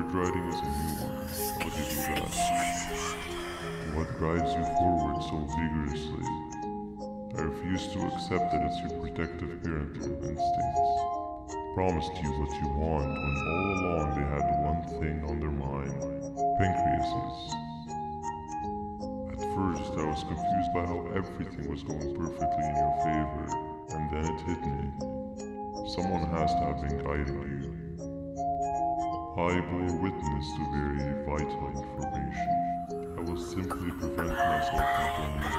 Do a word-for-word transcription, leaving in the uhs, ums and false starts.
started writing as a new one. How would you do that? What drives you forward so vigorously? I refuse to accept that it's your protective parental instincts. Promised you what you want when all along they had one thing on their mind. Pancreases. At first I was confused by how everything was going perfectly in your favor, and then it hit me. Someone has to have been guiding you. I bore witness to very vital information. I will simply prevent myself from going